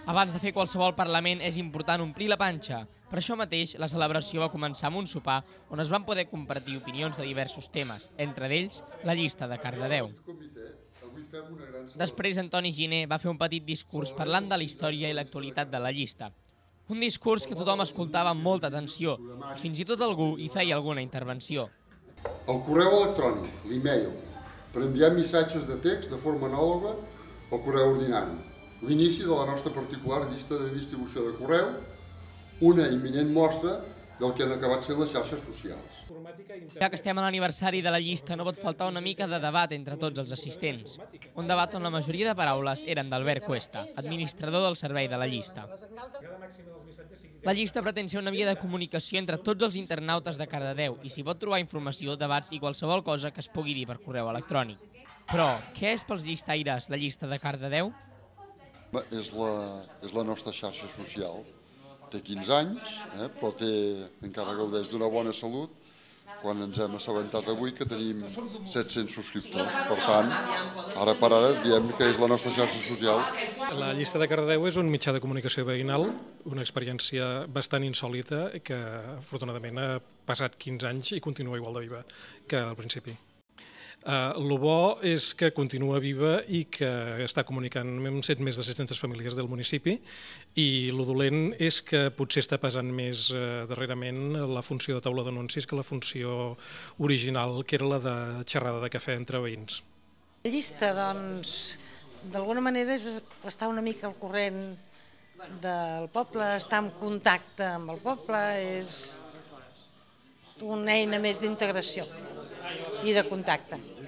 Abans de fer qualsevol Parlament és important omplir la panxa. Per això mateix, la celebració va començar amb un sopar on es van poder compartir opinions de diversos temes, entre ells la llista de Cardedeu. Després, Antoni Giner va fer un petit discurs parlant de la història i l'actualitat de la llista. Un discurs que tothom escoltava amb molta atenció i fins i tot algú hi feia alguna intervenció. El correu electrònic, l'e-mail, per enviar missatges de text de forma anàloga al correu ordinari. L'inici de la nostra particular llista de distribució de correu, una imminent mostra del que han acabat sent les xarxes socials. Ja que estem a l'aniversari de la llista, no pot faltar una mica de debat entre tots els assistents. Un debat on la majoria de paraules eren d'Albert Cuesta, administrador del servei de la llista. La llista pretén ser una via de comunicació entre tots els internautes de Cardedeu i s'hi pot trobar informació, debats i qualsevol cosa que es pugui dir per correu electrònic. Però, què és pels llistaires la llista de Cardedeu? És la nostra xarxa social. Té 15 anys, però encara gaudeix d'una bona salut, quan ens hem assabentat avui que tenim 700 subscriptors. Per tant, ara per ara diem que és la nostra xarxa social. La llista de Cardedeu és un mitjà de comunicació veïnal, una experiència bastant insòlita que afortunadament ha passat 15 anys i continua igual de viva que al principi. El bo és que continua viva i que està comunicant amb més de 700 famílies del municipi, i el dolent és que potser està pesant més darrerament la funció de taula d'anuncis que la funció original, que era la de xerrada de cafè entre veïns. La llista, doncs, d'alguna manera és estar una mica al corrent del poble, estar en contacte amb el poble, és una eina més d'integració i de contacte.